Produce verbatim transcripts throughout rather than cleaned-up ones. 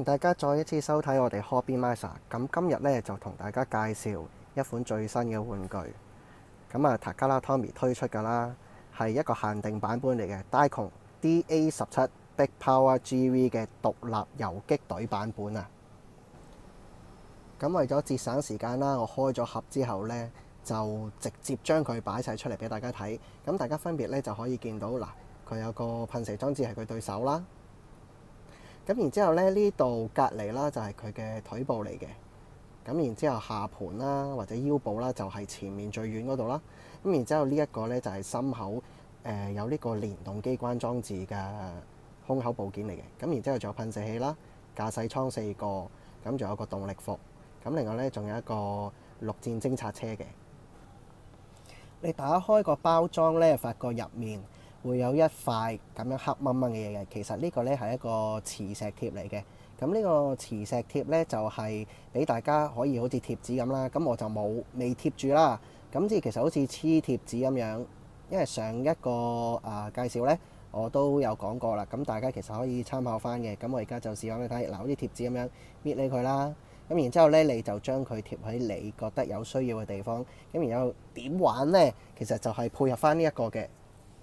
大家再一次收睇我哋 HobbyMaster。咁今日咧就同大家介紹一款最新嘅玩具。咁啊，Takara Tomy 推出㗎啦，係一個限定版本嚟嘅 Daikon D A 十七 Big Power G V 嘅獨立游擊隊版本啊。咁為咗節省時間啦，我開咗盒之後呢，就直接將佢擺晒出嚟俾大家睇。咁大家分別咧就可以見到嗱，佢有個噴射裝置係佢對手啦。咁然之後咧，呢度隔離啦就係佢嘅腿部嚟嘅。咁然之後下盤啦或者腰部啦就係前面最遠嗰度啦。咁然之後呢一個咧就係心口誒、呃、有呢個連動機關裝置嘅胸口部件嚟嘅。咁然之後仲有噴射器啦、駕駛艙四個，咁仲有個動力服。咁另外咧仲有一個陸戰偵察車嘅。你打開個包裝咧，發覺入面會有一塊咁樣黑掹掹嘅嘢嘅，其實呢個呢係一個磁石貼嚟嘅。咁呢個磁石貼呢，就係俾大家可以好似貼紙咁啦。咁我就冇未貼住啦。咁即係其實好似黐貼紙咁樣，因為上一個啊、呃、介紹呢，我都有講過啦。咁大家其實可以參考翻嘅。咁我而家就試下俾你睇，嗱，好似貼紙咁樣搣起佢啦。咁然之後呢，你就將佢貼喺你覺得有需要嘅地方。咁然後點玩呢？其實就係配合翻呢一個嘅。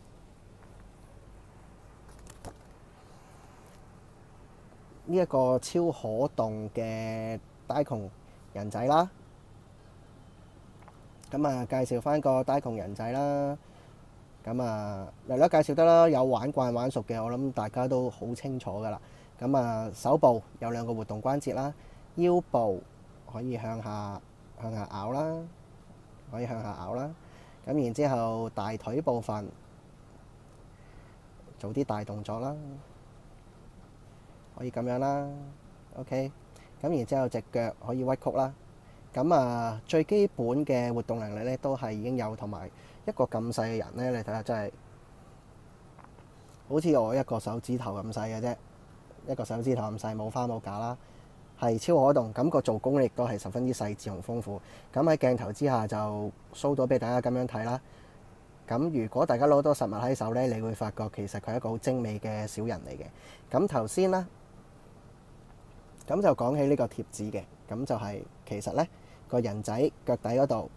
呢一個超可動嘅 Daikon 人仔啦，咁啊介紹翻個 Daikon 人仔啦，咁啊略略介紹得啦，有玩慣玩熟嘅，我諗大家都好清楚噶啦。咁啊手部有兩個活動關節啦，腰部可以向下向下咬啦，可以向下咬啦。咁然之後大腿部分做啲大動作啦。可以咁樣啦 ，OK。咁然之後隻腳可以屈曲啦。咁啊，最基本嘅活動能力咧都係已經有，同埋一個咁細嘅人咧，你睇下真係好似我一個手指頭咁細嘅啫，一個手指頭咁細，冇花冇架啦，係超可動。感覺做工亦都係十分之細緻同豐富。咁喺鏡頭之下就 show 到俾大家咁樣睇啦。咁如果大家攞多實物喺手咧，你會發覺其實佢係一個好精美嘅小人嚟嘅。咁頭先啦。咁就講起呢個貼紙嘅，咁就係其實呢個人仔腳底嗰度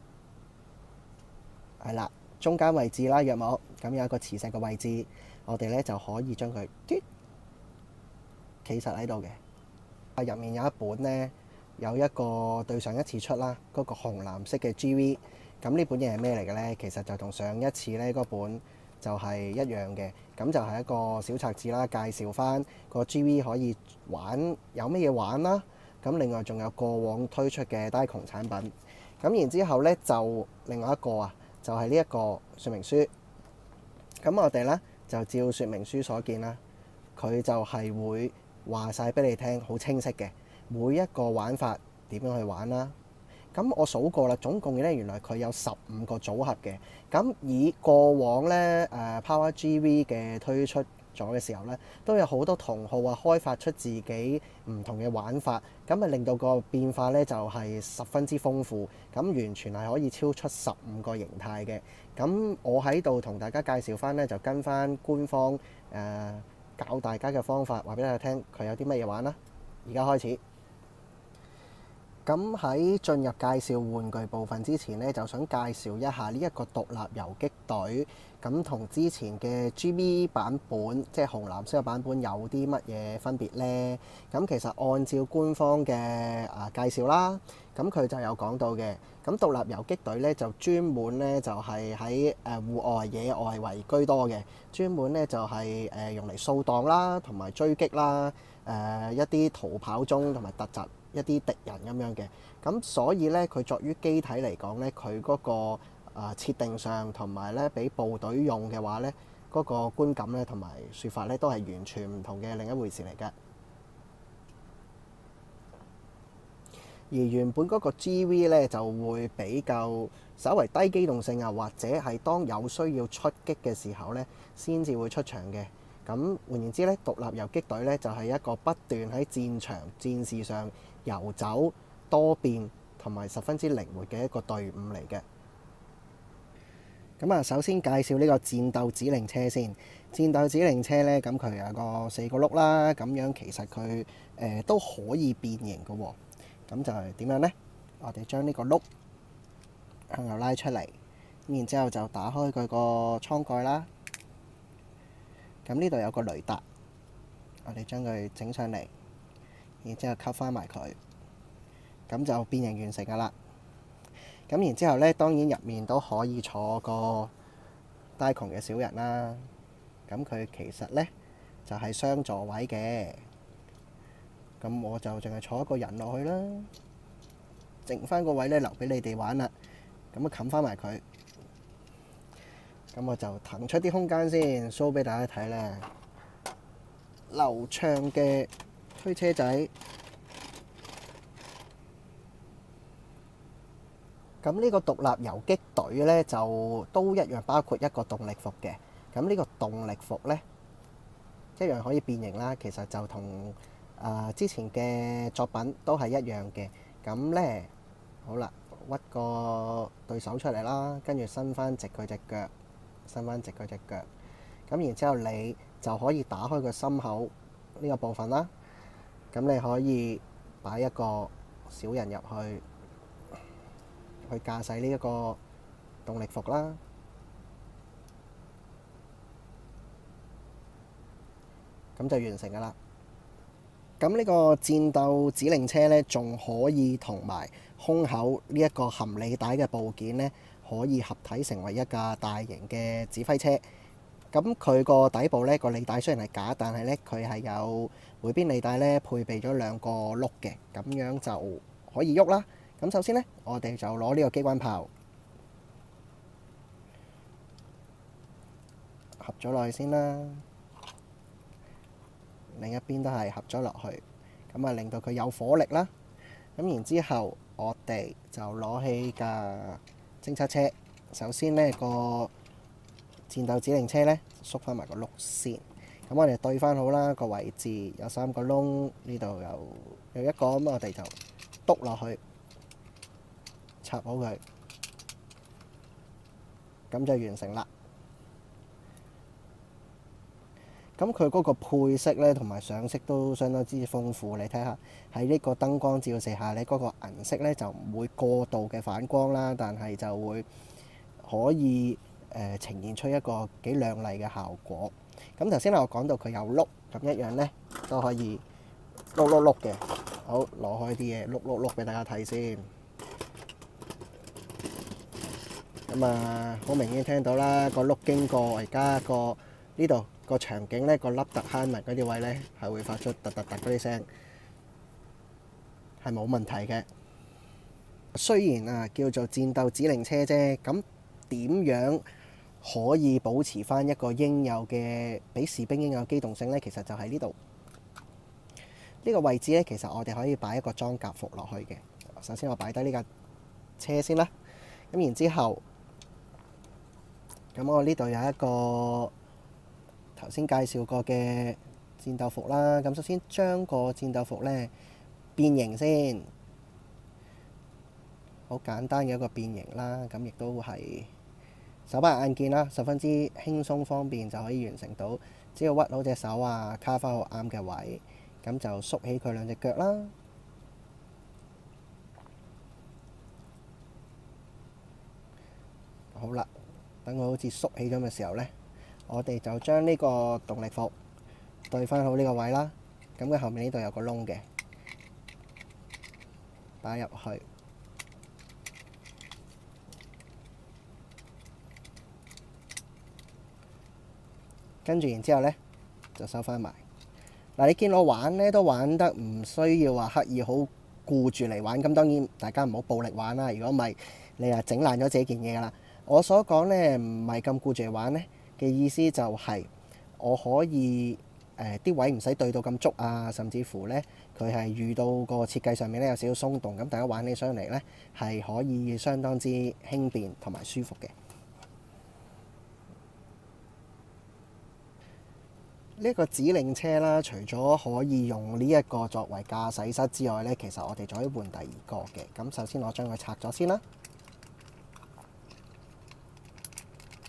係啦，中間位置啦，約莫咁有一個磁石嘅位置，我哋呢就可以將佢企實喺度嘅。入面有一本呢，有一個對上一次出啦，嗰個紅藍色嘅 G V。咁呢本嘢係咩嚟嘅呢？其實就同上一次呢嗰本就係一樣嘅，咁就係一個小冊子啦，介紹翻個 G V 可以玩有乜嘢玩啦。咁另外仲有過往推出嘅 Daikon 產品。咁然之後呢，就另外一個啊，就係呢一個說明書。咁我哋呢，就照說明書所見啦，佢就係會話晒俾你聽，好清晰嘅每一個玩法點樣去玩啦。咁我數過啦，總共咧原來佢有十五個組合嘅。咁以過往咧誒 Power G V 嘅推出咗嘅時候咧，都有好多同好啊開發出自己唔同嘅玩法，咁啊令到個變化咧就係十分之豐富，咁完全係可以超出十五個形態嘅。咁我喺度同大家介紹翻咧，就跟翻官方誒、呃、教大家嘅方法，話俾大家聽佢有啲乜嘢玩啦。而家開始。咁喺進入介紹玩具部分之前呢，就想介紹一下呢一個獨立游擊隊。咁同之前嘅 G V 版本，即係紅藍色嘅版本有啲乜嘢分別呢？咁其實按照官方嘅啊介紹啦，咁佢就有講到嘅。咁獨立游擊隊呢，就專門呢，就係喺誒戶外野外為居多嘅，專門呢，就係誒用嚟掃蕩啦，同埋追擊啦，誒一啲逃跑中同埋突襲一啲敵人咁樣嘅。咁所以咧，佢作於機體嚟講咧，佢嗰個啊設定上同埋咧，俾部隊用嘅話咧，嗰個觀感咧同埋説法咧，都係完全唔同嘅另一回事嚟嘅。而原本嗰個 G V 咧就會比較稍為低機動性啊，或者係當有需要出擊嘅時候咧，先至會出場嘅。咁換言之咧，獨立游擊隊咧就係一個不斷喺戰場戰事上遊走多變同埋十分之靈活嘅一個隊伍嚟嘅。 咁啊，首先介紹呢個戰鬥指令車先。戰鬥指令車呢，咁佢有個四個轆啦，咁樣其實佢誒、呃、都可以變形嘅喎。咁就係點樣呢？我哋將呢個轆向後拉出嚟，然之後就打開佢個艙蓋啦。咁呢度有個雷達，我哋將佢整上嚟，然之後吸翻埋佢，咁就變形完成㗎啦。咁然之後呢，當然入面都可以坐個呆窮嘅小人啦。咁佢其實呢，就係雙座位嘅，咁我就淨係坐一個人落去啦，剩翻個位呢，留俾你哋玩啦。咁啊冚翻埋佢，咁我就騰出啲空間先 show 俾大家睇咧，流暢嘅推車仔。咁呢個獨立遊擊隊呢，就都一樣包括一個動力服嘅。咁呢個動力服呢，一樣可以變形啦。其實就同啊、呃、之前嘅作品都係一樣嘅。咁呢，好啦，屈個對手出嚟啦，跟住伸翻直佢隻腳，伸翻直佢隻腳。咁然之後你就可以打開個心口呢個部分啦。咁你可以擺一個小人入去，去駕駛呢一個動力服啦。咁就完成㗎啦。咁呢個戰鬥指令車呢，仲可以同埋胸口呢一個含履帶嘅部件呢，可以合體成為一架大型嘅指揮車。咁佢個底部呢個履帶雖然係假，但係呢，佢係有每邊履帶呢配備咗兩個轆嘅，咁樣就可以喐啦。咁首先呢，我哋就攞呢個機關炮合咗落去先啦。另一邊都係合咗落去，咁啊令到佢有火力啦。咁然之後，我哋就攞起架偵測車。首先呢個戰鬥指令車呢，縮翻埋個轆先。咁我哋對翻好啦，個位置有三個窿，呢度有有一個，咁我哋就篤落去，插好佢，咁就完成啦。咁佢嗰個配色呢，同埋上色都相當之豐富。你睇下喺呢個燈光照射下，你嗰個銀色呢就唔會過度嘅反光啦，但係就會可以誒、呃、呈現出一個幾亮麗嘅效果。咁頭先我講到佢有轆，咁一樣呢都可以碌碌碌嘅。好，攞開啲嘢碌碌碌俾大家睇先。咁啊，好明顯聽到啦，個轆經過而家個呢度。個場景呢，個凹凸坑紋嗰啲位呢，係會發出突突突嗰啲聲，係冇問題嘅。雖然啊叫做戰鬥指令車啫，咁點樣可以保持翻一個應有嘅俾士兵應有機動性呢？其實就喺呢度呢個位置呢，其實我哋可以擺一個裝甲服落去嘅。首先我擺低呢架車先啦，咁然之後，咁我呢度有一個頭先介紹過嘅戰鬥服啦。咁首先將個戰鬥服呢變形先，好簡單嘅一個變形啦。咁亦都係手把按鍵啦，十分之輕鬆方便就可以完成到。只要屈好隻手啊，卡翻好啱嘅位，咁就縮起佢兩隻腳啦。好啦，等佢好似縮起咗嘅時候呢，我哋就將呢個動力服對翻好呢個位啦。咁佢後面呢度有個窿嘅，擺入去，跟住然之後呢，就收翻埋。嗱，你見我玩呢都玩得唔需要話刻意好顧住嚟玩。咁當然大家唔好暴力玩啦。如果唔係，你啊整爛咗自己件嘢㗎啦。我所講呢唔係咁顧住嚟玩呢嘅意思就係我可以誒啲、呃、位唔使對到咁足啊，甚至乎呢，佢係遇到個設計上面呢有少少鬆動，咁大家玩起上嚟呢係可以相當之輕便同埋舒服嘅。呢一個指令車啦，除咗可以用呢一個作為駕駛室之外呢，其實我哋仲可以換第二個嘅。咁首先我將佢拆咗先啦。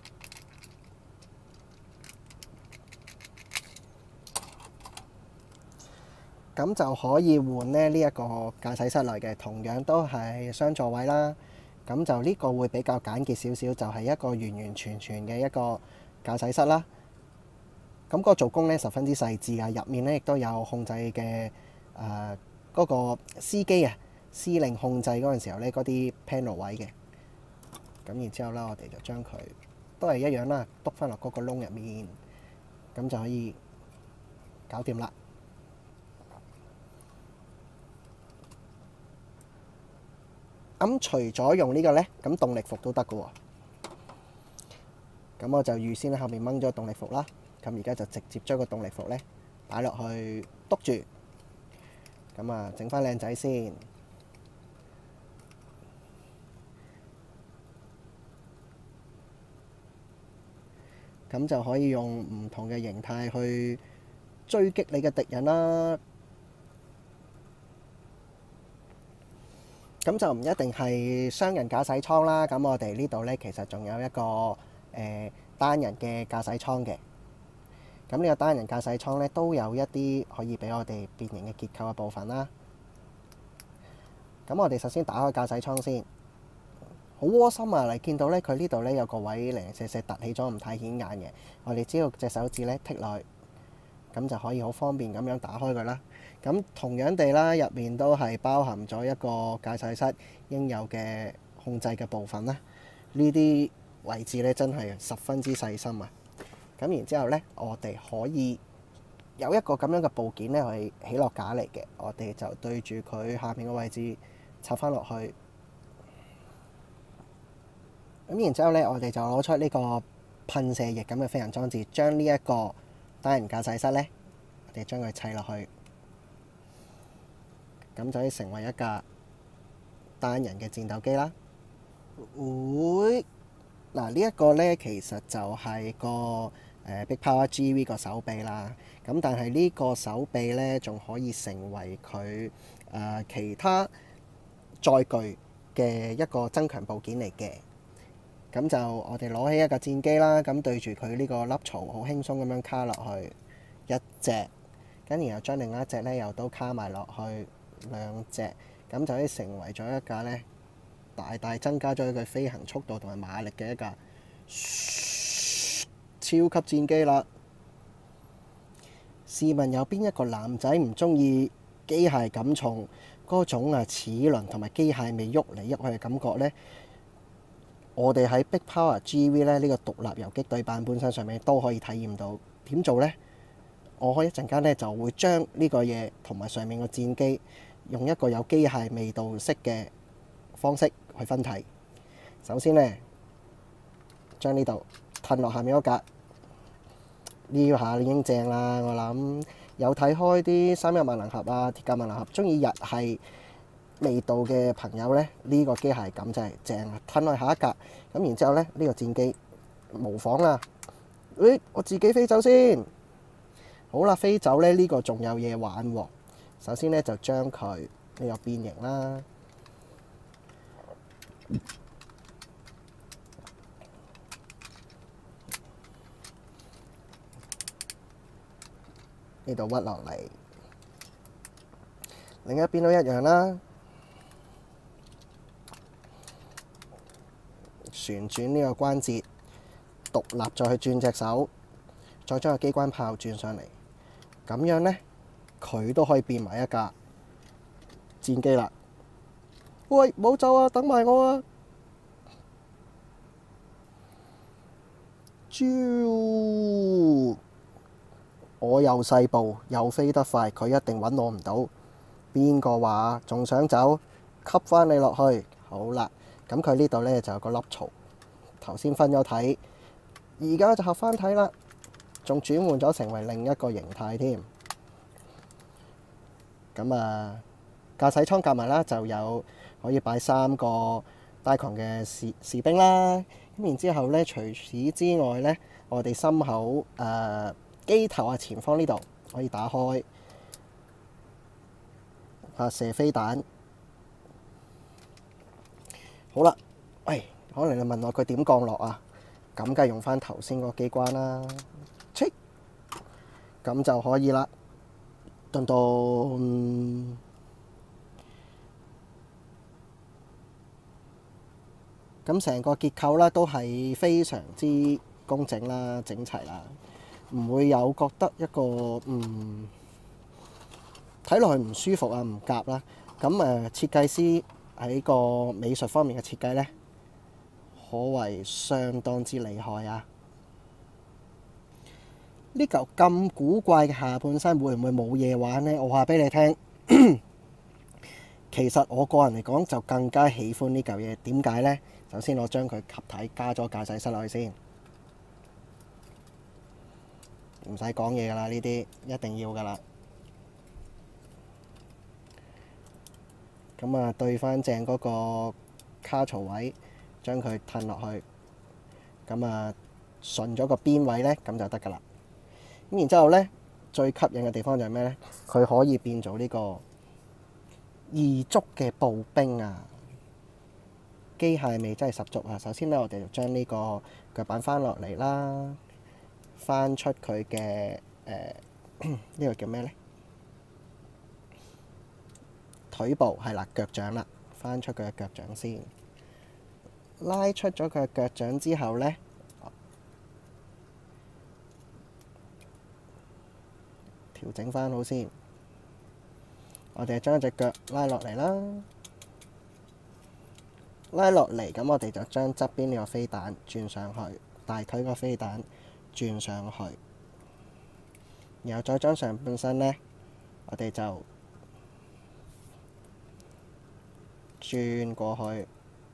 咁就可以換咧呢一個駕駛室內嘅，同樣都係雙座位啦。咁就呢個會比較簡潔少少，就係一個完完全全嘅一個駕駛室啦。咁個做工咧十分之細緻啊，入面咧亦都有控制嘅誒嗰個司機啊司令控制嗰陣時候咧嗰啲 panel 位嘅。咁然之後啦，我哋就將佢都係一樣啦，篤翻落嗰個窿入面，咁就可以搞掂啦。咁除咗用呢個呢，咁動力服都得㗎喎。咁我就預先喺後面掹咗動力服啦。咁而家就直接將個動力服呢擺落去篤住。咁啊，整翻靚仔先。咁就可以用唔同嘅形態去追擊你嘅敵人啦。咁就唔一定係雙人駕駛艙啦，咁我哋呢度呢，其實仲有一個誒、呃、單人嘅駕駛艙嘅。咁呢個單人駕駛艙呢，都有一啲可以俾我哋變形嘅結構嘅部分啦。咁我哋首先打開駕駛艙先，好窩心啊！你見到呢，佢呢度呢，有個位零零舍舍凸起咗，唔太顯眼嘅。我哋只要隻手指呢剔落去，咁就可以好方便咁樣打開佢啦。咁同樣地啦，入面都係包含咗一個駕駛室應有嘅控制嘅部分啦。呢啲位置咧真係十分之細心啊！咁然之後咧，我哋可以有一個咁樣嘅部件咧，係起落架嚟嘅。我哋就對住佢下面嘅位置插翻落去。咁然之後咧，我哋就攞出呢個噴射翼咁嘅飛行裝置，將呢一個單人駕駛室咧，我哋將佢砌落去。咁就可以成為一架單人嘅戰鬥機啦。會嗱呢一個呢，其實就係個誒 Big Power G V 個手臂啦。咁但係呢個手臂呢，仲可以成為佢誒其他載具嘅一個增強部件嚟嘅。咁就我哋攞起一架戰機啦，咁對住佢呢個凹槽，好輕鬆咁樣卡落去一隻，跟然後將另一隻呢又都卡埋落去。兩隻，咁就可以成為咗一架呢，大大增加咗佢飛行速度同埋馬力嘅一架超級戰機啦。試問有邊一個男仔唔中意機械感重嗰種啊齒輪同埋機械味喐嚟喐去嘅感覺呢？我哋喺 Big Power G V 呢，呢個獨立遊擊隊版本身上面都可以體驗到。點做呢？我可以一陣間呢，就會將呢個嘢同埋上面個戰機，用一個有機械味道式嘅方式去分體。首先呢，將呢度褪落下面嗰格，呢下已經正啦。我諗有睇開啲三一萬能俠啊、鐵甲萬能俠，中意日系味道嘅朋友呢，呢、呢個機械感真係正啊！褪落下一格，咁然之後呢，呢、呢個戰機模仿啦。誒、哎，我自己飛走先。好啦，飛走呢，呢、呢個仲有嘢玩喎。首先呢，就將佢呢個變形啦，呢度屈落嚟，另一邊都一樣啦。旋轉呢個關節，獨立再去轉隻手，再將個機關炮轉上嚟，咁樣呢。佢都可以變埋一架戰機啦！喂，冇走啊，等埋我啊！啾！我又細步又飛得快，佢一定揾我唔到。邊個話仲想走？吸翻你落去。好啦，咁佢呢度呢就有個凹槽，頭先分咗體，而家就合翻體啦，仲轉換咗成為另一個形態添。咁啊，駕駛艙夾埋啦，就有可以擺三個 Diecon 嘅士士兵啦。咁然之後呢，除此之外呢，我哋心口誒機頭啊前方呢度可以打開，發射飛彈。好啦，喂，可能你問我佢點降落啊？咁梗係用翻頭先個機關啦，切，咁就可以啦。 噔噔。咁成個結構咧都係非常之工整啦、整齊啦，唔會有覺得一個嗯睇落去唔舒服啊、唔夾啦。咁誒設計師喺個美術方面嘅設計咧，可謂相當之厲害啊！呢嚿咁古怪嘅下半身會唔會冇嘢玩呢？我話俾你聽，其實我個人嚟講就更加喜歡呢嚿嘢。點解呢？首先我將佢合體加咗駕駛室落去先，唔使講嘢㗎啦，呢啲一定要㗎啦。咁啊，對翻正嗰個卡槽位，將佢褪落去，咁啊順咗個邊位呢，咁就得㗎啦。咁然之後呢，最吸引嘅地方就係咩呢？佢可以變做呢個二足嘅步兵啊！機械味真係十足啊！首先呢，我哋就將呢個腳板翻落嚟啦，翻出佢嘅誒呢個叫咩呢？腿部係啦，腳掌啦，翻出佢嘅腳掌先，拉出咗佢嘅腳掌之後呢，調整翻好先。我哋將隻腳拉落嚟啦，拉落嚟咁，我哋就將側邊呢個飛彈轉上去，大腿個飛彈轉上去，然後再將上半身呢，我哋就轉過去。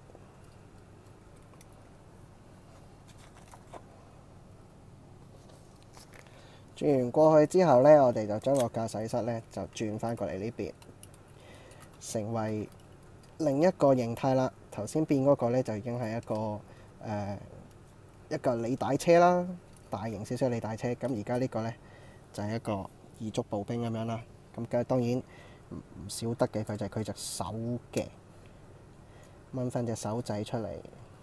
轉完過去之後呢，我哋就將個駕駛室呢就轉翻過嚟呢邊，成為另一個形態啦。頭先變嗰個呢就已經係一個誒、呃、一個履帶車啦，大型少少履帶車。咁而家呢個呢，就係、是、一個二足步兵咁樣啦。咁梗係當然唔少得嘅，佢就係佢隻手嘅，掹翻隻手仔出嚟。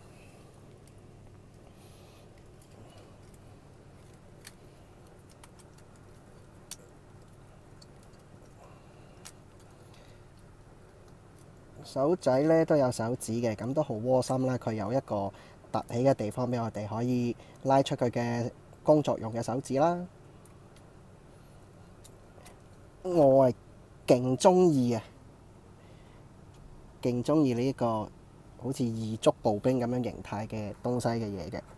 手仔咧都有手指嘅，咁都好窩心啦。佢有一個凸起嘅地方俾我哋可以拉出佢嘅工作用嘅手指啦。我係勁中意啊，勁中意呢一個好似二足步兵咁樣形態嘅東西嘅嘢嘅。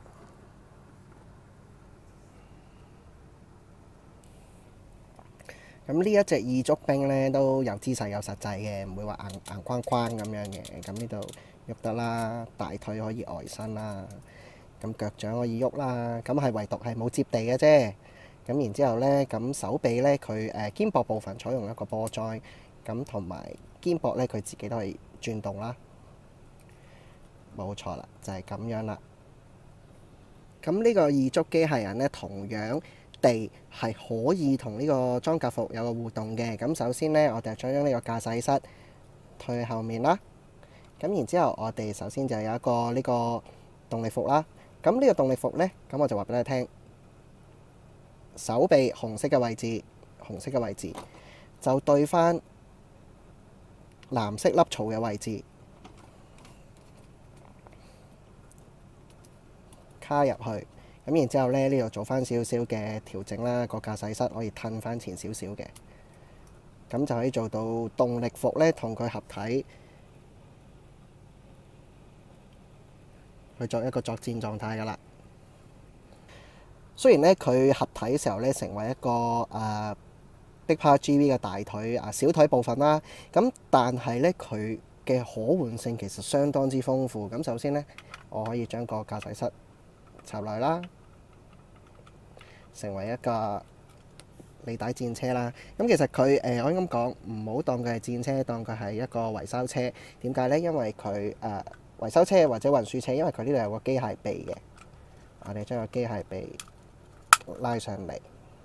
咁呢一隻二足兵呢，都有姿勢有實際嘅，唔會話硬硬框框咁樣嘅。咁呢度喐得啦，大腿可以外伸啦，咁腳掌可以喐啦。咁係唯獨係冇接地嘅啫。咁然之後呢，咁手臂呢，佢誒肩膊部分採用一個波災，咁同埋肩膊呢，佢自己都係轉動啦。冇錯啦，就係咁樣啦。咁呢個二足機械人呢，同樣地係可以同呢個裝甲服有個互動嘅。咁首先呢，我哋將呢個駕駛室退後面啦。咁然之後，我哋首先就有一個呢個動力服啦。咁呢個動力服呢，咁我就話俾你聽，手臂紅色嘅位置，紅色嘅位置就對翻藍色粒槽嘅位置卡入去。咁然之後呢，呢度做翻少少嘅調整啦，個駕駛室可以褪翻前少少嘅，咁就可以做到動力服呢同佢合體去作一個作戰狀態㗎啦。雖然呢，佢合體嘅時候呢，成為一個誒、呃、Big Power G V 嘅大腿啊小腿部分啦，咁但係呢，佢嘅可換性其實相當之豐富。咁首先呢，我可以將個駕駛室插落去啦，成為一個履帶戰車啦。咁其實佢誒、呃、我應該咁講，唔好當佢係戰車，當佢係一個維修車。點解呢？因為佢誒、呃、維修車或者運輸車，因為佢呢度有個機械臂嘅。我哋將個機械臂拉上嚟，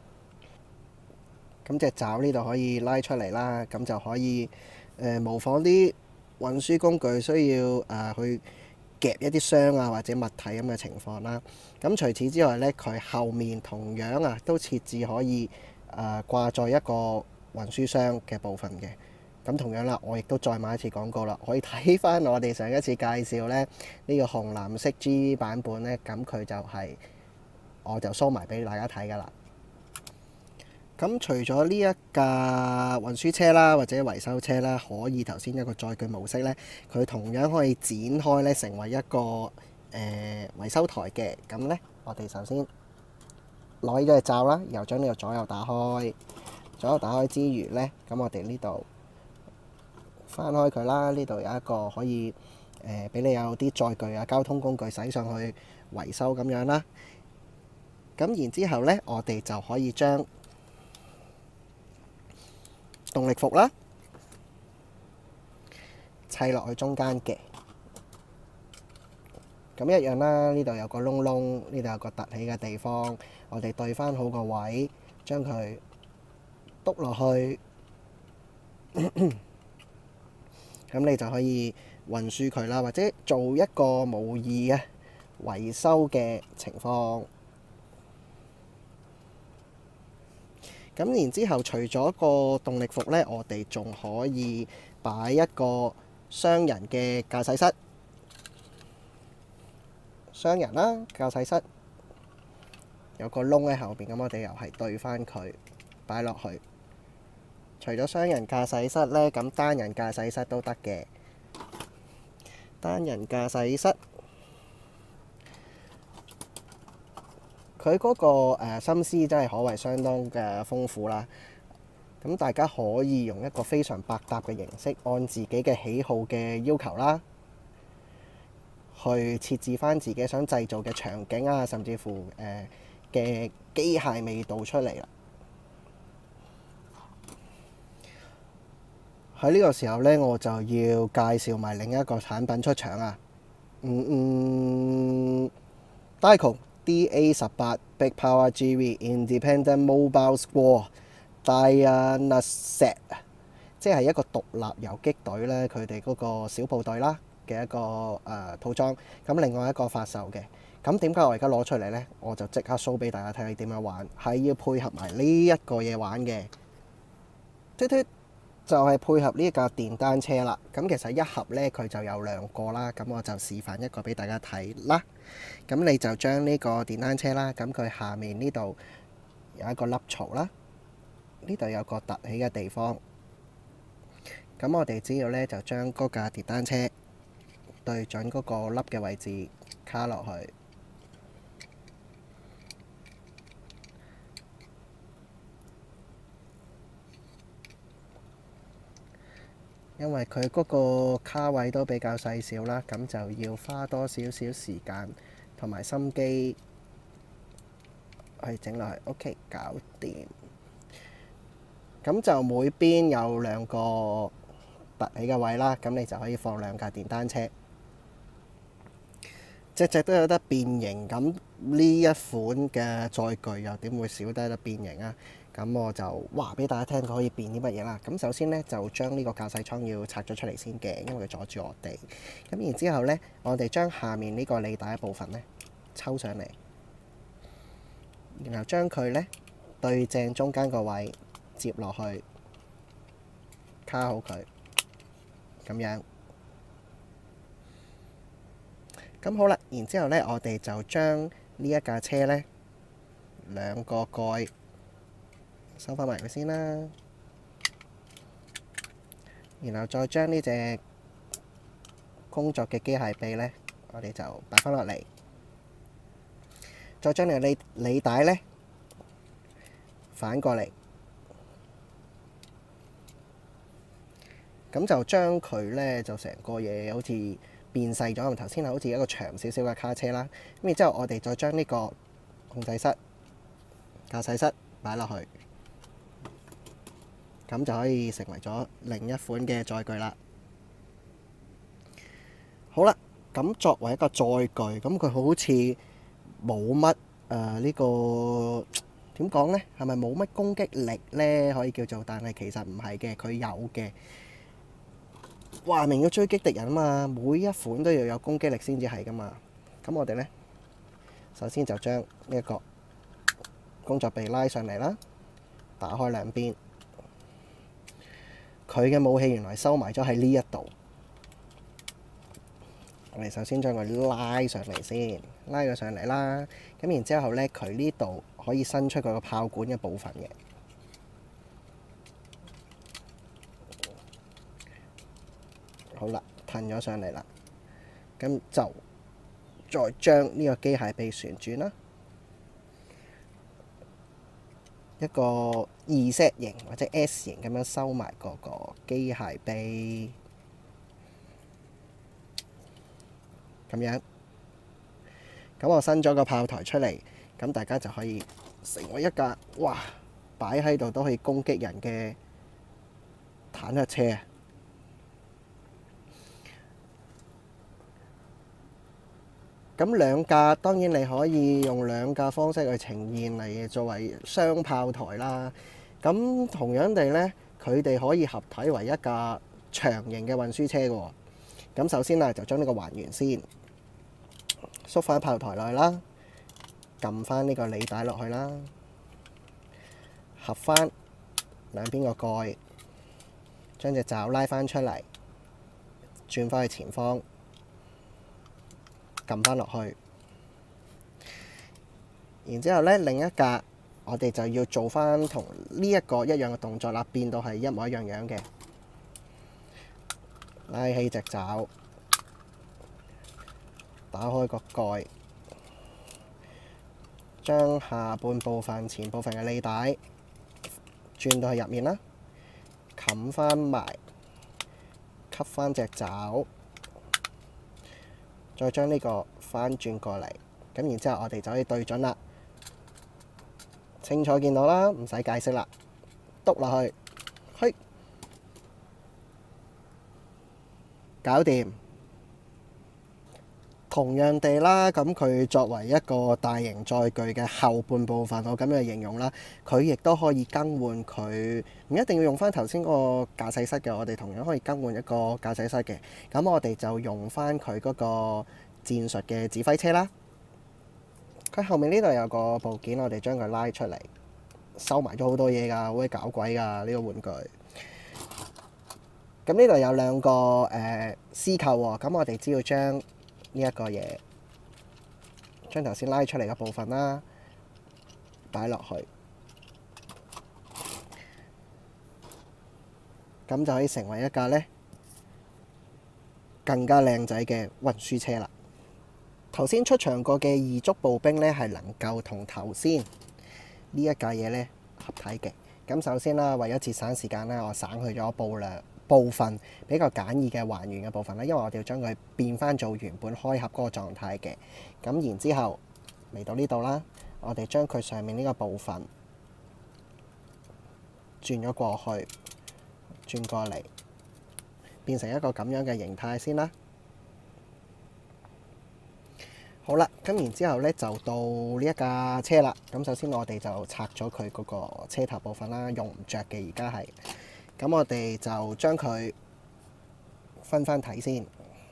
咁隻爪呢度可以拉出嚟啦，咁就可以誒、呃、模仿啲運輸工具需要誒、呃、去夾一啲箱啊或者物體咁嘅情況啦。咁除此之外呢，佢後面同樣啊都設置可以誒掛載一個運輸箱嘅部分嘅。咁同樣啦，我亦都再買一次廣告啦，可以睇翻我哋上一次介紹呢，呢個紅藍色 G 版本呢，咁佢就係我就 show 埋俾大家睇噶啦。咁除咗呢一架運輸車啦，或者維修車啦，可以頭先一個載具模式呢，佢同樣可以展開呢，成為一個誒、呃、維修台嘅。咁呢，我哋首先攞呢個罩啦，然後將呢個左右打開，左右打開之餘呢，咁我哋呢度翻開佢啦。呢度有一個可以誒俾、呃、你有啲載具啊、交通工具駛上去維修咁樣啦。咁然之後呢，我哋就可以將動力閥啦砌落去中間嘅。咁一樣啦，呢度有個窿窿，呢度有個凸起嘅地方，我哋對翻好個位，將佢篤落去，咁你就可以運輸佢啦，或者做一個模擬嘅維修嘅情況。咁然之後，除咗個動力閥呢，我哋仲可以擺一個雙人嘅駕駛室，雙人啦，駕駛室有個窿喺後邊，咁我哋又係對翻佢擺落去。除咗雙人駕駛室呢，咁單人駕駛室都得嘅。單人駕駛室，佢嗰個誒心思真係可謂相當嘅豐富啦。咁大家可以用一個非常百搭嘅形式，按自己嘅喜好嘅要求啦，去設置翻自己想製造嘅場景啊，甚至乎誒嘅機械味道出嚟啦。喺呢個時候呢，我就要介紹埋另一個產品出場啊。嗯嗯，Dicom D A 十八 Big Power G V Independent Mobile Squad Dyna-Z，即係一個獨立遊擊隊呢，佢哋嗰個小部隊啦嘅一個誒、呃、套裝。咁另外一個發售嘅。咁點解我而家攞出嚟呢？我就即刻 show 俾大家睇點樣玩，係要配合埋呢一個嘢玩嘅。嘟嘟就係配合呢架電單車啦。咁其實一盒呢，佢就有兩個啦。咁我就示範一個俾大家睇啦。咁你就將呢個電單車啦，咁佢下面呢度有一個凹槽啦，呢度有個凸起嘅地方。咁我哋只要呢，就將嗰架電單車對準嗰個凹嘅位置卡落去。因為佢嗰個卡位都比較細小啦，咁就要花多少少時間同埋心機去整落去。OK， 搞掂。咁就每邊有兩個凸起嘅位啦，咁你就可以放兩架電單車，隻隻都有得變形。咁呢一款嘅載具又點會少得得變形啊？咁我就話俾大家聽佢可以變啲乜嘢啦。咁首先呢，就將呢個駕駛艙要拆咗出嚟先嘅，因為佢阻住我哋。咁然之後呢，我哋將下面呢個履帶部分呢抽上嚟，然後將佢呢對正中間個位接落去，卡好佢，咁樣。咁好啦，然之後呢，我哋就將呢一架車呢兩個蓋收翻埋佢先啦，然後再將呢隻工作嘅機械臂呢，我哋就擺翻落嚟，再將你嘅履帶呢反過嚟，咁就將佢呢，就成個嘢好似變細咗。頭先係好似一個長少少嘅卡車啦，咁然之後我哋再將呢個控制室、駕駛室擺落去。咁就可以成為咗另一款嘅載具啦。好啦，咁作為一個載具，咁佢好似冇乜誒呢個點講呢？係咪冇乜攻擊力呢？可以叫做，但係其實唔係嘅，佢有嘅。話明要追擊敵人啊嘛，每一款都要有攻擊力先至係噶嘛。咁我哋呢，首先就將呢一個工作臂拉上嚟啦，打開兩邊。 佢嘅武器原來收埋咗喺呢一度。我哋首先將佢拉上嚟先，拉咗上嚟啦。咁然之後咧，佢呢度可以伸出佢個炮管嘅部分嘅。好啦，褪咗上嚟啦。咁就再將呢個機械臂旋轉啦。一個二 Z 型或者 S 型咁樣收埋嗰個機械臂。咁樣，咁我伸咗個炮台出嚟，咁大家就可以成為一架哇擺喺度都可以攻擊人嘅坦克車啊！咁兩架當然你可以用兩架方式去呈現嚟作為雙炮台啦。咁同樣地呢，佢哋可以合體為一架長型嘅運輸車嘅喎。咁首先啊，就將呢個還原先。縮翻炮台落去啦，撳翻呢個履帶落去啦，合翻兩邊個蓋，將隻爪拉翻出嚟，轉翻去前方，撳翻落去。然之後呢，另一格我哋就要做翻同呢一個一樣嘅動作啦，變到係一模一樣樣嘅，拉起隻爪。打開個蓋，將下半部分、前部分嘅履帶轉到去入面啦，冚翻埋，吸翻隻爪，再將呢個翻轉過嚟，咁然之後我哋就可以對準啦。清楚見到啦，唔使解釋啦，篤落去，嘿，搞掂。同樣地啦，咁佢作為一個大型載具嘅後半部分，我咁樣形容啦，佢亦都可以更換佢，唔一定要用翻頭先嗰個駕駛室嘅，我哋同樣可以更換一個駕駛室嘅。咁我哋就用翻佢嗰個戰術嘅指揮車啦。佢後面呢度有個部件，我哋將佢拉出嚟，收埋咗好多嘢㗎，好鬼搞鬼㗎呢個玩具。咁呢度有兩個誒絲扣喎，咁我哋只要將呢一個嘢，將頭先拉出嚟嘅部分啦，擺落去，咁就可以成為一架呢更加靚仔嘅運輸車啦。頭先出場過嘅二足步兵呢，係能夠同頭先呢一架嘢呢合體嘅。咁首先啦，為咗節省時間啦，我省去咗部量部分比較簡易嘅還原嘅部分啦，因為我哋要將佢變翻做原本開盒嗰個狀態嘅。咁然之後嚟到呢度啦，我哋將佢上面呢個部分轉咗過去，轉過嚟，變成一個咁樣嘅形態先啦。好啦，咁然之後咧就到呢一架車啦。咁首先我哋就拆咗佢嗰個車頭部分啦，用唔着嘅而家係。咁我哋就將佢分翻睇先。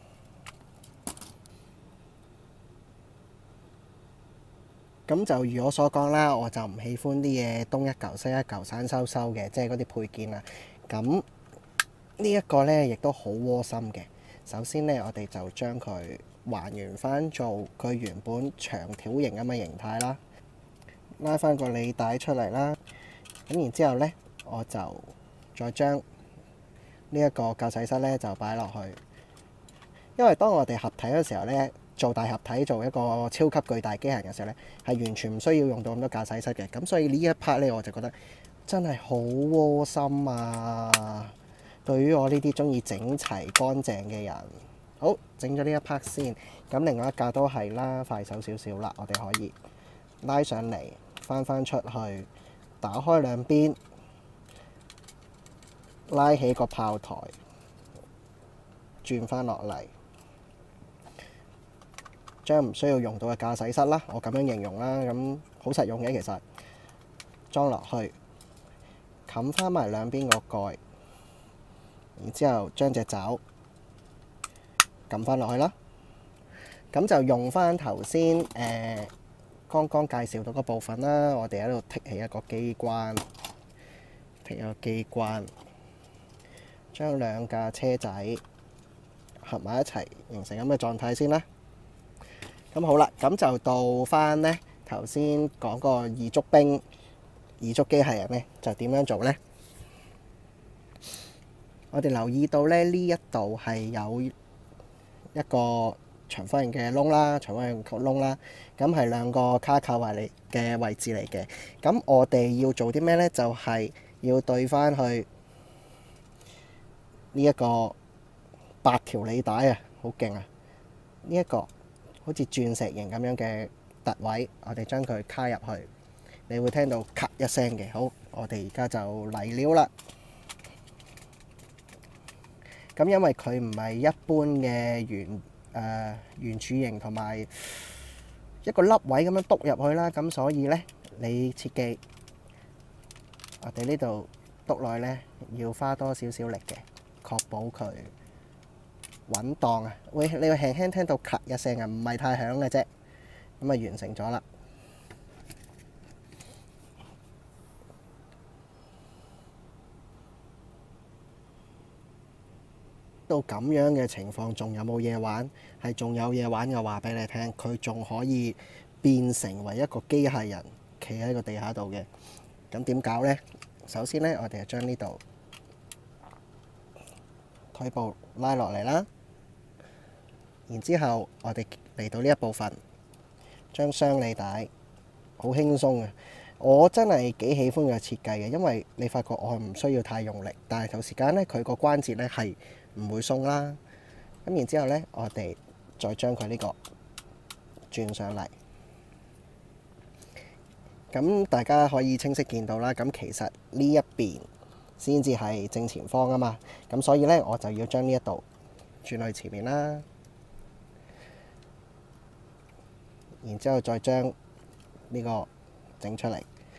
咁就如我所講啦，我就唔喜歡啲嘢東一嚿西一嚿散收收嘅，即係嗰啲配件啊。咁呢一個咧亦都好窩心嘅。首先咧，我哋就將佢還原翻做佢原本長條形咁嘅形態啦，拉翻個履帶出嚟啦。咁然之後咧，我就再將呢一個駕駛室咧就擺落去，因為當我哋合體嘅時候咧，做大合體做一個超級巨大機械人嘅時候咧，係完全唔需要用到咁多駕駛室嘅。咁所以呢一 part 咧，我就覺得真係好窩心啊！對於我呢啲中意整齊乾淨嘅人，好，整咗呢一 part 先。咁另外一架都係啦，快手少少啦，我哋可以拉上嚟，翻翻出去，打開兩邊，拉起個炮台，轉翻落嚟，將唔需要用到嘅駕駛室啦，我咁樣形容啦，咁好實用嘅其實，裝落去，冚翻埋兩邊個蓋，然之後將隻爪撳翻落去啦，咁就用翻頭先誒剛剛介紹到個部分啦，我哋喺度剔起一個機關，剔一個機關， 將兩架車仔合埋一齊，形成咁嘅狀態先啦。咁好啦，咁就到翻呢頭先講個二足兵、二足機械人呢，就點樣做呢？我哋留意到咧，呢一度係有一個長方形嘅窿啦，長方形窿啦，咁係兩個卡扣位嚟嘅位置嚟嘅。咁我哋要做啲咩呢？就係要對翻去呢一個八條履帶啊，好勁啊！呢一個好似鑽石形咁樣嘅凸位，我哋將佢卡入去，你會聽到咔一聲嘅。好，我哋而家就嚟料啦。咁因為佢唔係一般嘅圓誒、呃、圓柱形同埋一個凹位咁樣篤入去啦，咁所以呢，你切記我哋呢度篤落去呢，要花多少少力嘅，確保佢穩當啊！會你會輕輕聽到咔一聲啊，唔係太響嘅啫。咁啊，完成咗啦。到咁樣嘅情況，仲有冇嘢玩？係仲有嘢玩嘅話俾你聽，佢仲可以變成為一個機械人，企喺個地下度嘅。咁點搞呢？首先呢，我哋就將呢度腿部拉落嚟啦。然之後，我哋嚟到呢一部分，將雙履帶好輕鬆嘅。我真係幾喜歡佢嘅設計嘅，因為你發覺我唔需要太用力，但係同時間呢，佢個關節呢係唔會鬆啦。咁然之後呢，我哋再將佢呢個轉上嚟。咁大家可以清晰見到啦。咁其實呢一邊先至係正前方啊嘛。咁所以呢，我就要將呢一度轉去前面啦。然之後再將呢個整出嚟。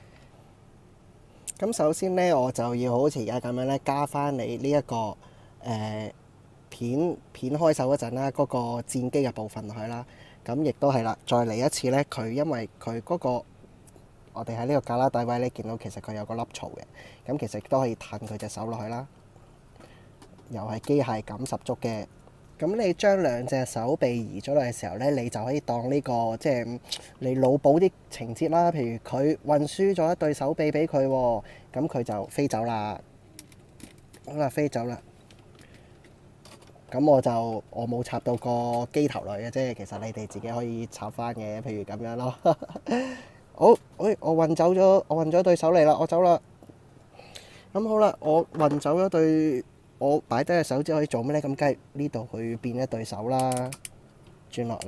咁首先呢，我就要好似而家咁樣咧，加翻你呢、這、一個誒、呃、片片開手嗰陣啦，嗰、那個戰機嘅部分落去啦。咁亦都係啦，再嚟一次呢，佢因為佢嗰、那個我哋喺呢個胳肋底位呢，見到其實佢有個凹槽嘅。咁其實都可以褪佢隻手落去啦，又係機械感十足嘅。咁你將兩隻手臂移咗落嘅時候呢，你就可以當呢、這個即係你腦補啲情節啦。譬如佢運輸咗一對手臂俾佢，咁佢就飛走啦。好啦，飛走啦。咁我就我冇插到個機頭落嘅啫。其實你哋自己可以插翻嘅，譬如咁樣咯。好，喂，我運走咗，我運咗對手嚟啦，我走啦。咁好啦，我運走咗對。我擺低隻手指可以做咩呢？咁梗係呢度去變一對手啦，轉落嚟。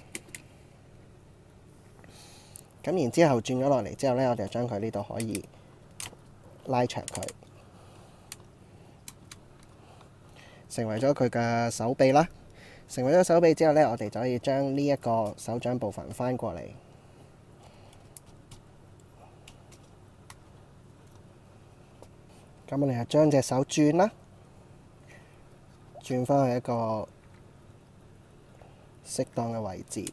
咁然之後轉咗落嚟之後呢，我哋就將佢呢度可以拉長佢，成為咗佢嘅手臂啦。成為咗手臂之後呢，我哋就可以將呢一個手掌部分翻過嚟。咁我哋就將隻手轉啦。轉返去一個適當嘅位置。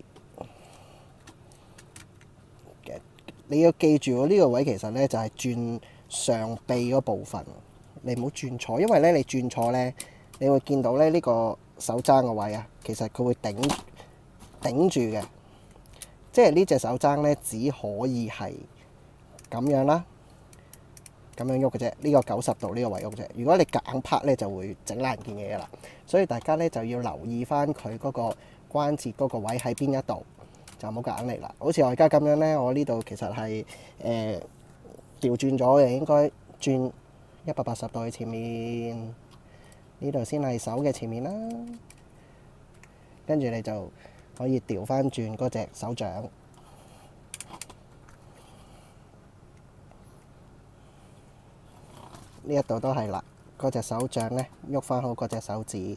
你要記住喎，呢個位其實呢就係轉上臂嗰部分，你唔好轉錯，因為呢你轉錯呢，你會見到咧呢個手踭嘅位啊，其實佢會頂頂住嘅，即係呢隻手踭呢，只可以係咁樣啦。咁樣喐嘅啫，呢個九十度呢個位喐啫。如果你夾硬拍呢，就會整爛件嘢啦。所以大家呢，就要留意翻佢嗰個關節嗰個位喺邊一度，就唔好夾硬嚟啦。好似我而家咁樣呢，我呢度其實係誒調轉咗嘅，應該轉一百八十度去前面。呢度先係手嘅前面啦，跟住你就可以調翻轉嗰隻手掌。呢一度都係啦，嗰隻手掌呢，喐翻好嗰隻手指。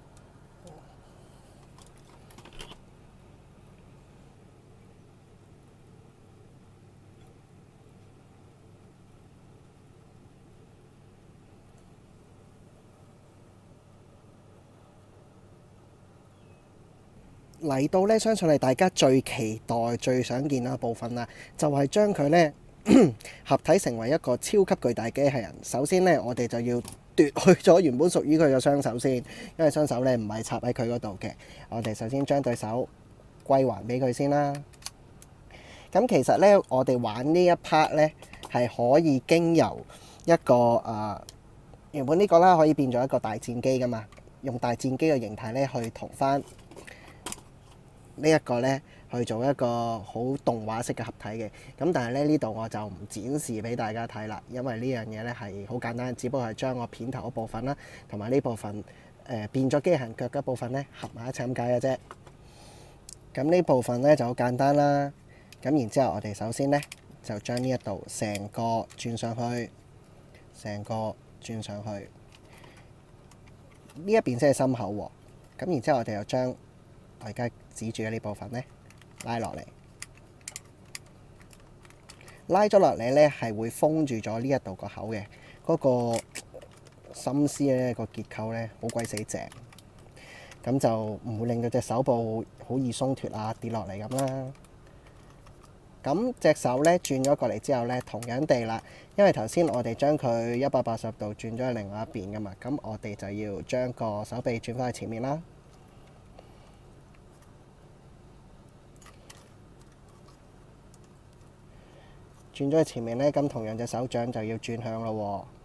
嚟到呢，相信係大家最期待、最想見嘅部分啦，就係將佢呢合體成為一個超級巨大機械人。首先呢，我哋就要奪去咗原本屬於佢嘅雙手先，因為雙手咧唔係插喺佢嗰度嘅。我哋首先將對手歸還俾佢先啦。咁其實咧，我哋玩呢一 part 咧係可以經由一個誒、呃、原本呢個啦，可以變咗一個大戰機噶嘛，用大戰機嘅形態咧去同翻呢一個咧去做一個好動畫式嘅合體嘅。咁但係咧呢度我就唔展示俾大家睇啦，因為呢樣嘢咧係好簡單，只不過係將我片頭嗰部分啦，同埋呢部分誒、呃、變咗機械人腳嘅部分咧合埋一齊咁解嘅啫。咁呢部分咧就好簡單啦。咁然之後，我哋首先咧就將呢一度成個轉上去，成個轉上去。呢一邊先係心口喎。咁然之後，我哋又將我而家指住嘅呢部分咧拉落嚟，拉咗落嚟咧係會封住咗呢一度個口嘅。嗰個心思咧個結構咧好鬼死正，咁就唔會令到隻手部好易鬆脱啊跌落嚟咁啦。咁隻手咧轉咗過嚟之後咧，同樣地啦，因為頭先我哋將佢一百八十度轉咗去另外一邊噶嘛，咁我哋就要將個手臂轉翻去前面啦。轉咗去前面咧，咁同樣隻手掌就要轉向咯喎。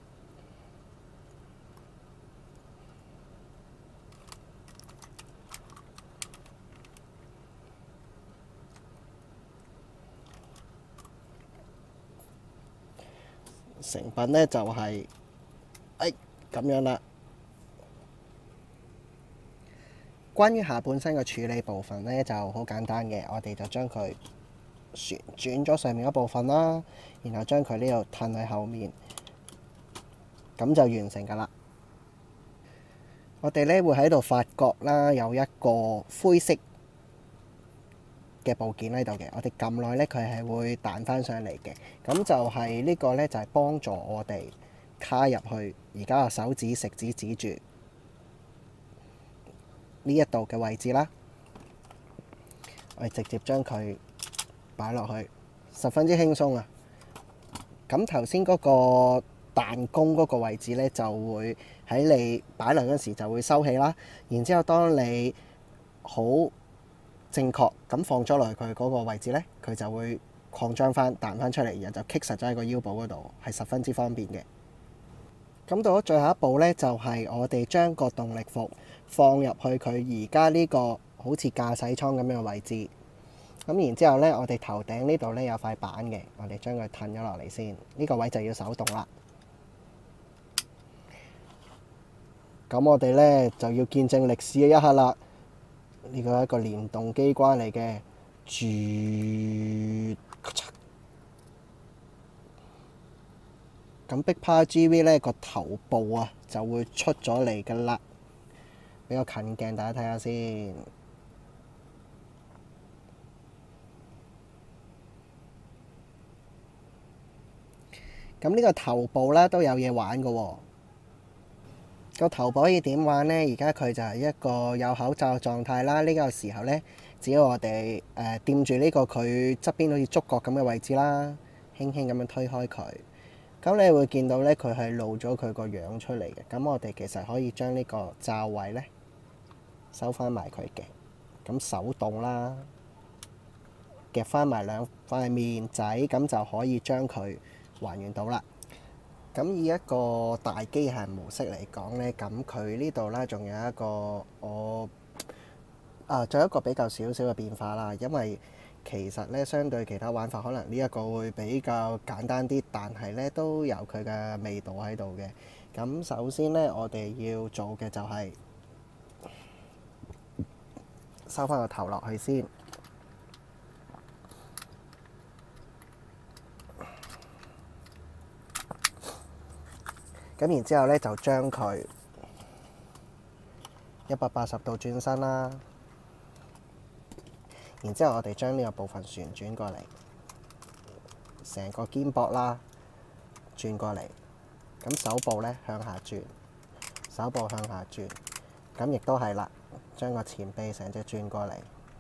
成品咧就係誒咁樣啦。關於下半身嘅處理部分咧就好簡單嘅，我哋就將佢旋轉咗上面嗰部分啦，然後將佢呢度褪喺後面，咁就完成㗎啦。我哋咧會喺度發覺啦，有一個灰色嘅部件喺度嘅，我哋撳耐咧，佢係會彈翻上嚟嘅。咁就係呢個咧，就係幫助我哋卡入去而家個手指食指指住呢一度嘅位置啦。我哋直接將佢擺落去，十分之輕鬆啊！咁頭先嗰個彈弓嗰個位置咧，就會喺你擺落嗰時就會收起啦。然之後，當你好正確咁放咗落去佢嗰個位置咧，佢就會擴張翻彈翻出嚟，然後就棘實咗喺個腰部嗰度，係十分之方便嘅。咁到咗最後一步咧，就係我哋將個動力服放入去佢而家呢個好似駕駛艙咁樣嘅位置。咁然之後咧，我哋頭頂呢度咧有塊板嘅，我哋將佢褪咗落嚟先。呢個位就要手動啦。咁我哋咧就要見證歷史嘅一刻啦。呢個係一個連動機關嚟嘅，住咁 Big Power G V 咧個頭部啊就會出咗嚟㗎啦。比較近鏡，大家睇下先。咁呢個頭部咧都有嘢玩㗎喎。個頭部可以點玩呢？而家佢就係一個有口罩狀態啦。呢個時候呢，只要我哋誒掂住呢個佢側邊好似觸角咁嘅位置啦，輕輕咁樣推開佢，咁你會見到呢，佢係露咗佢個樣出嚟嘅。咁我哋其實可以將呢個罩位呢收翻埋佢嘅，咁手動啦，夾翻埋兩塊面仔，咁就可以將佢還原到啦。咁以一個大機械模式嚟講呢，咁佢呢度呢，仲有一個我啊，仲有一個比較少少嘅變化啦。因為其實呢，相對其他玩法，可能呢一個會比較簡單啲，但係呢都有佢嘅味道喺度嘅。咁首先呢，我哋要做嘅就係收翻個頭落去先。咁然之後咧，就將佢一百八十度轉身啦。然之後，我哋將呢個部分旋轉過嚟，成個肩膊啦轉過嚟。咁手部咧向下轉，手部向下轉。咁亦都係啦，將個前臂成隻轉過嚟，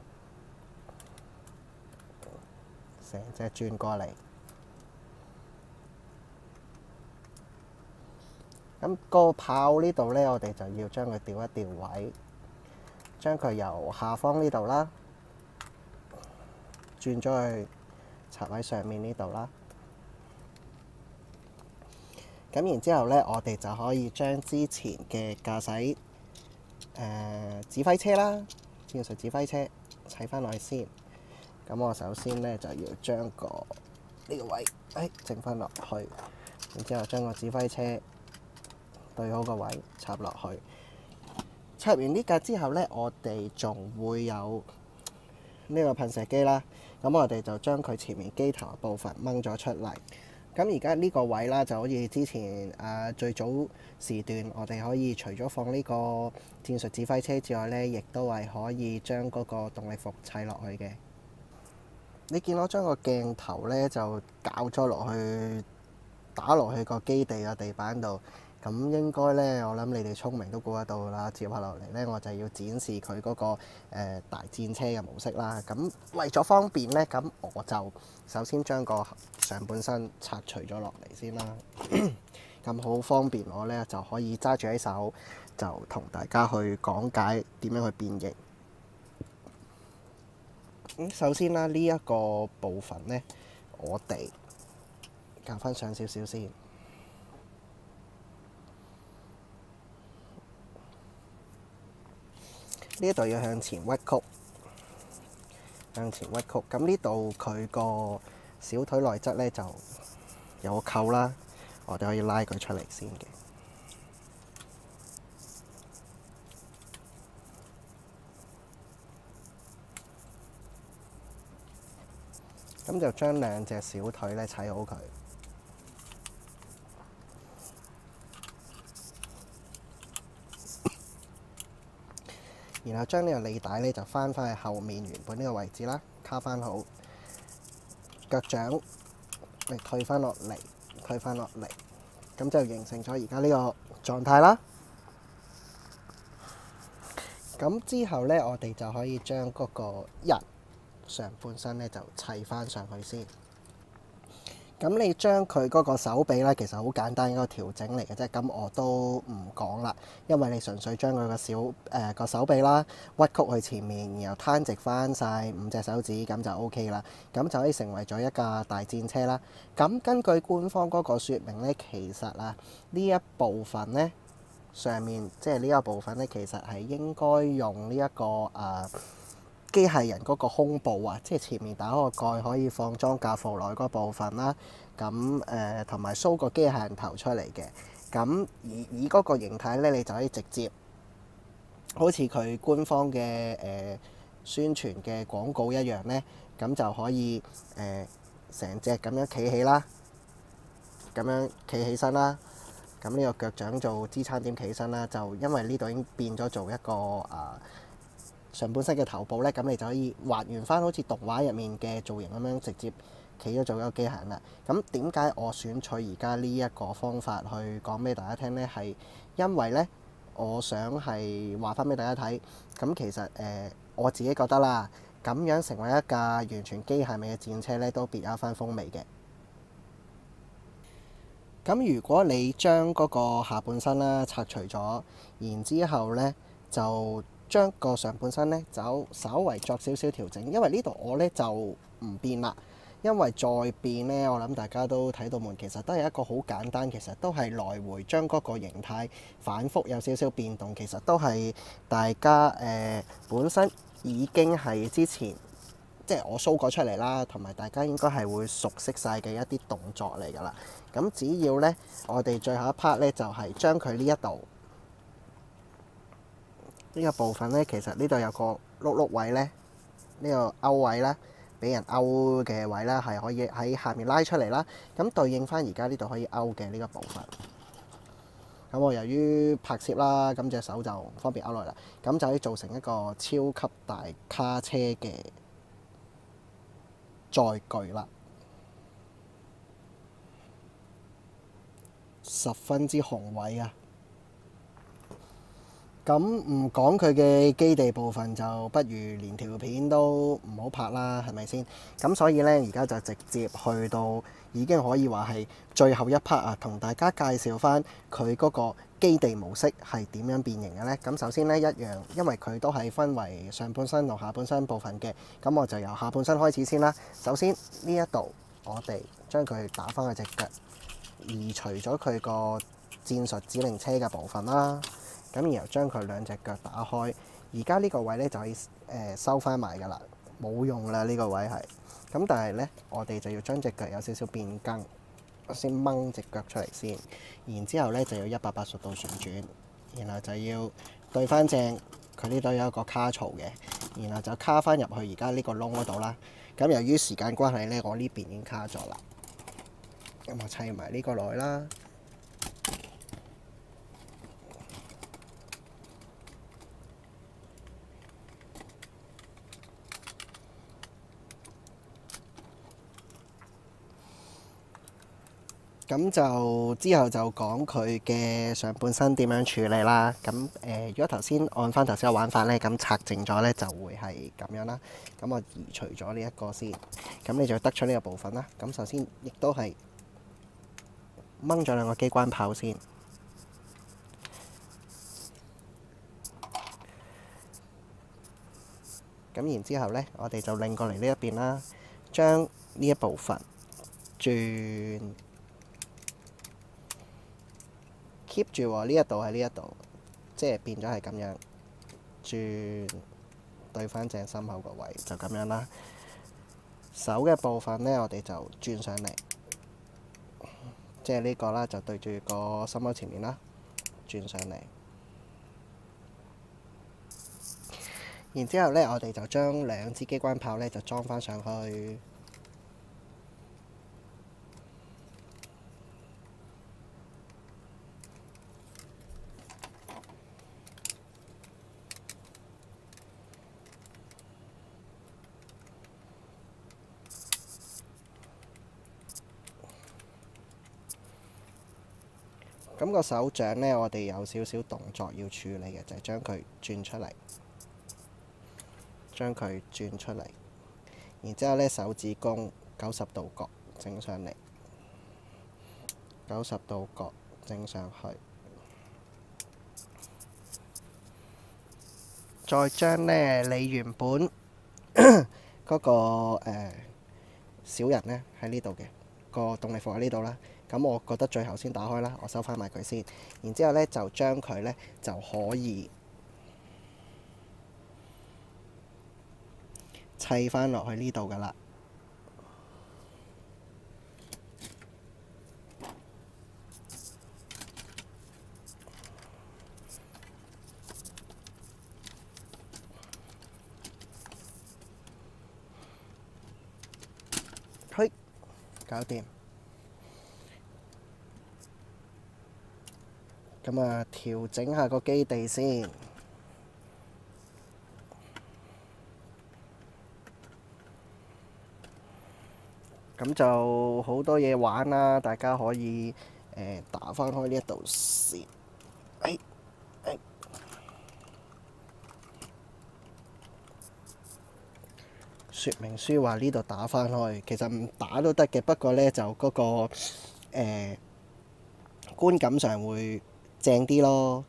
成隻轉過嚟。 咁個炮呢度呢，我哋就要將佢調一調位，將佢由下方呢度啦，轉咗去插喺上面呢度啦。咁然之後呢，我哋就可以將之前嘅駕駛誒、呃、指揮車啦，戰術指揮車砌翻落去先。咁我首先呢，就要將個呢個位誒整翻落去，然之後將個指揮車對好個位插落去。插完呢格之後呢，我哋仲會有呢個噴射機啦。咁我哋就將佢前面機頭部分掹咗出嚟。咁而家呢個位啦，就好似之前誒、呃、最早時段，我哋可以除咗放呢個戰術指揮車之外呢，亦都係可以將嗰個動力服砌落去嘅。你見我將個鏡頭呢，就搞咗落去，打落去個基地嘅地板度。咁應該呢，我諗你哋聰明都估得到啦。接下落嚟呢，我就要展示佢嗰、那個、呃、大戰車嘅模式啦。咁為咗方便呢，咁我就首先將個上半身拆除咗落嚟先啦。咁好方便我呢，就可以揸住喺手，就同大家去講解點樣去變形。咁首先啦，呢、這、一個部分呢，我哋較翻上少少先。呢度要向前屈曲，向前屈曲。咁呢度佢個小腿內側呢，就有個扣啦，我哋可以拉佢出嚟先嘅。咁就將兩隻小腿呢砌好佢。然後將呢個履帶呢，就翻返去後面原本呢個位置啦，卡翻好腳掌，嚟退翻落嚟，退翻落嚟，咁就形成咗而家呢個狀態啦。咁之後呢，我哋就可以將嗰個人上半身呢，就砌翻上去先。咁你將佢嗰個手臂咧，其實好簡單一個調整嚟嘅啫。咁我都唔講啦，因為你純粹將佢個小誒個、呃、手臂啦屈曲去前面，然後攤直翻晒五隻手指，咁就 O K 啦。咁就可以成為咗一架大戰車啦。咁根據官方嗰個説明咧，其實啊呢一部分咧上面即係呢一部分咧，其實係應該用呢、這、一個誒。呃機械人嗰個胸部啊，即係前面打開個蓋可以放裝甲服內嗰部分啦。咁誒同埋 show 個機械人頭出嚟嘅。咁以以嗰個形態咧，你就可以直接好似佢官方嘅誒、呃、宣傳嘅廣告一樣咧，咁就可以誒成隻咁樣企起啦，咁樣企起身啦。咁呢個腳掌做支撐點企起身啦，就因為呢度已經變咗做一個啊。呃上半身嘅頭部呢，咁你就可以還原翻好似動畫入面嘅造型咁樣，直接企咗做一個機械人啦。咁點解我選取而家呢一個方法去講俾大家聽呢？係因為呢，我想係話翻俾大家睇。咁其實誒、呃，我自己覺得啦，咁樣成為一架完全機械味嘅戰車呢，都別有一番風味嘅。咁如果你將嗰個下半身啦拆除咗，然之後呢，就將個上半身呢，就稍為作少少調整，因為呢度我呢就唔變啦，因為再變呢，我諗大家都睇到門，其實都係一個好簡單，其實都係來回將嗰個形態反覆有少少變動，其實都係大家誒、呃、本身已經係之前即係我 show 過出嚟啦，同埋大家應該係會熟悉晒嘅一啲動作嚟㗎啦。咁只要呢，我哋最後一 part 呢，就係將佢呢一度。呢個部分呢，其實呢度有個碌碌位呢，呢個勾位啦，俾人勾嘅位啦，係可以喺下面拉出嚟啦。咁對應翻而家呢度可以勾嘅呢個部分。咁我由於拍攝啦，咁隻手就唔方便勾落啦，咁就可以做成一個超級大卡車嘅載具啦，十分之雄偉啊！咁咁唔講佢嘅基地部分，就不如連條片都唔好拍啦，係咪先？咁所以呢，而家就直接去到已經可以話係最後一 part 啊，同大家介紹翻佢嗰個基地模式係點樣變形嘅呢？咁首先呢，一樣，因為佢都係分為上半身同下半身部分嘅，咁我就由下半身開始先啦。首先呢一度，我哋將佢打翻佢隻腳，移除咗佢個戰術指令車嘅部分啦。咁然後將佢兩隻腳打開，而家呢個位咧就可以誒、呃、收翻埋㗎啦，冇用啦呢、呢個位係。咁但係咧，我哋就要將隻腳有少少變更，先掹隻腳出嚟先，然之後咧就要一百八十度旋轉，然後就要對翻正，佢呢度有一個卡槽嘅，然後就卡翻入去而家呢個窿嗰度啦。咁由於時間關係咧，我呢邊已經卡咗啦，咁我砌埋呢個落去啦。咁就之後就講佢嘅上半身點樣處理啦。咁誒、呃，如果頭先按翻頭先嘅玩法呢，咁拆淨咗呢就會係咁樣啦。咁我移除咗呢一個先，咁你就得出呢個部分啦。咁首先亦都係掹咗兩個機關炮先，咁然之後呢，我哋就擰過嚟呢一邊啦，將呢一部分轉。keep 住喎，呢一度喺呢一度，即係變咗係咁樣轉，對翻正心口個位就咁樣啦。手嘅部分呢，我哋就轉上嚟，即係呢個啦，就對住個心口前面啦，轉上嚟。然之後呢，我哋就將兩支機關炮呢就裝翻上去。咁個手掌呢，我哋有少少動作要處理嘅，就係將佢轉出嚟，將佢轉出嚟，然之後呢，手指公九十度角整上嚟，九十度角整上去，再將呢你原本嗰、嗰個誒、呃、小人呢喺呢度嘅個動力閥喺呢度啦。咁我覺得最後先打開啦，我收翻埋佢先。然之後呢，就將佢呢就可以砌翻落去呢度噶啦。嘿，搞掂。咁啊，調整下個基地先。咁就好多嘢玩啦，大家可以誒、呃、打翻開呢一度先。哎哎、說明書話呢度打翻開，其實唔打都得嘅，不過呢，就嗰、嗰個誒、呃、觀感上會正啲咯。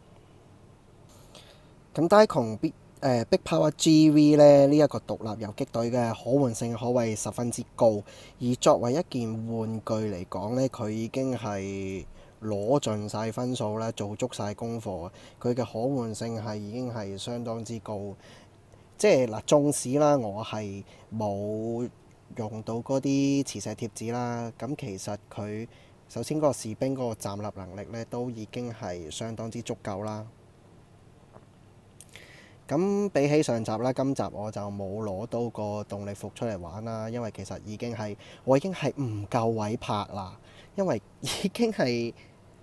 咁 Diecon Big 誒 Big Power G V 咧，呢一個獨立遊擊隊嘅可換性可謂十分之高，而作為一件玩具嚟講呢，佢已經係攞盡晒分數啦，做足晒功課。佢嘅可換性係已經係相當之高，即係嗱，縱使啦，我係冇用到嗰啲磁石貼紙啦，咁其實佢首先嗰個士兵嗰個站立能力呢，都已經係相當之足夠啦。咁比起上集啦，今集我就冇攞到個動力服出嚟玩啦，因為其實已經係我已經係唔夠位拍啦，因為已經係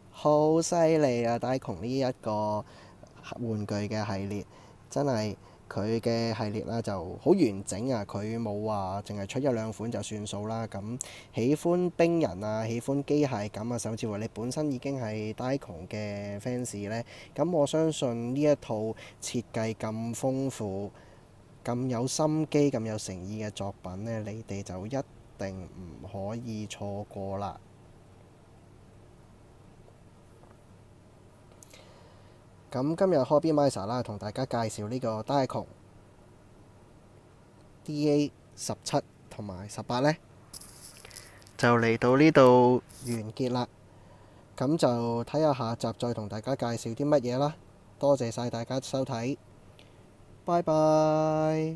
好犀利啊！Diecon呢一個玩具嘅系列真係佢嘅系列啦就好完整啊，佢冇話淨係出一兩款就算數啦。咁喜歡冰人啊，喜歡機械感啊，甚至乎你本身已經係 Diecon 嘅 fans 呢，咁我相信呢一套設計咁豐富、咁有心機、咁有誠意嘅作品呢，你哋就一定唔可以錯過啦。咁今日 Hobbymizer 啦，同大家介紹呢個 Diecon D A 十七同埋十八呢，就嚟到呢度完結啦。咁就睇下下集再同大家介紹啲乜嘢啦。多謝晒大家收睇，拜拜。